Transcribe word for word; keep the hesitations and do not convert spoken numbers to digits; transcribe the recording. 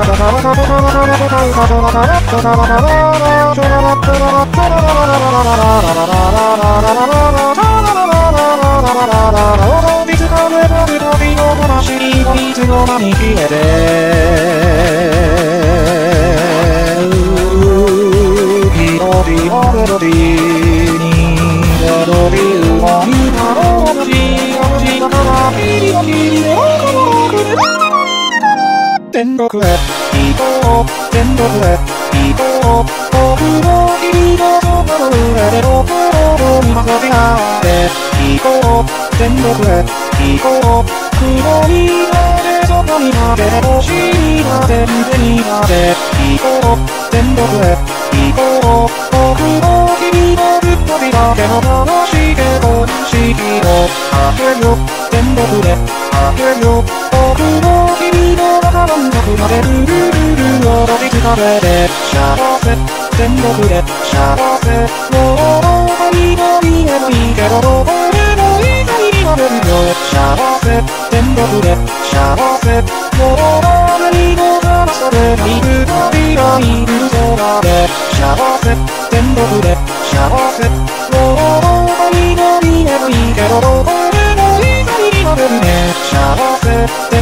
いつの間に消えてひとりのメロディーにメロディーを今の同じ同じだから君の君で僕くれ天国へ行こう天国へ行こう僕も君のそばの上で僕の見守り合って行こう天国へ行こう雲になれそこにまで星になって手になって行こう天国へ行こう僕も君のぶっ飛びだけの楽しげと式を開けよ天国で開けよ僕も君の中満足までルルルルを飛びつかれて幸せ天国で幸せもう何も見えないけどどこでもいいになれるよ幸せ天国で幸せもう何も話されない二人がいる空で幸せ天国で幸せもう何も見えないけどどこでもいいになれるね幸せ